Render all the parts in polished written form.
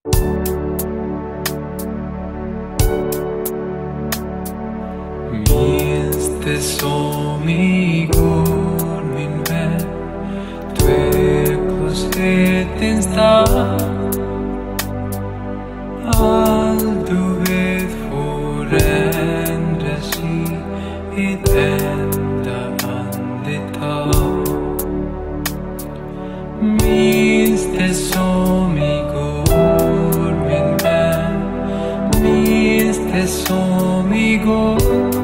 Minns det som igår, min vän, tveklöshetens dag. Allt du vet förändras i ett enda andetag. Minns det som igår, min vän, minns det som igår.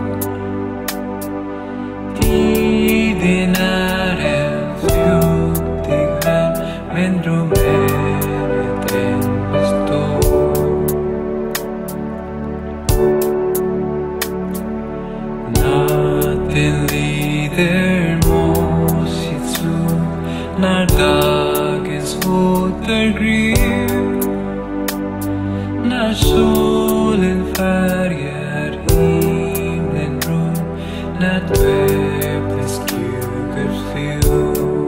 Tiden är en flyktig vän, men drömmen den består. Natten lider mot sitt slut när dagens återgryr. När solen färgar himlen brun, när döpte skuggor flyr.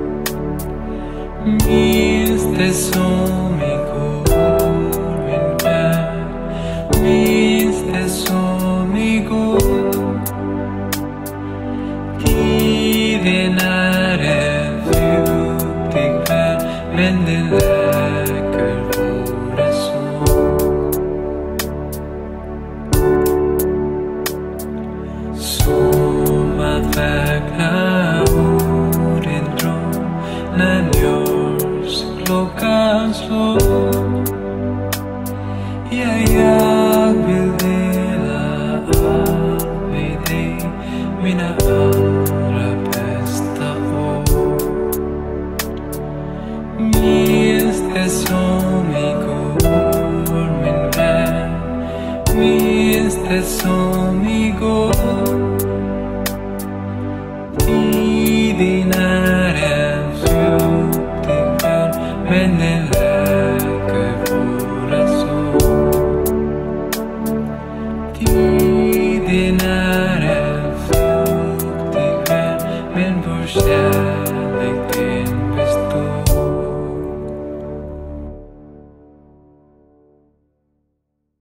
Minns det som igår, min vän, minns det som igår. Tiden är en flyktig vän, men den läker våra sår. Som att vakna ur en dröm när klockan slår. Ja, jag vill dela allt med dig, mina allra bästa år. Minns det som igår, min vän, minns det som igår. Tiden är en flyktig vän, men den läker våra sår. Tiden är en flyktig vän, men vår kärlek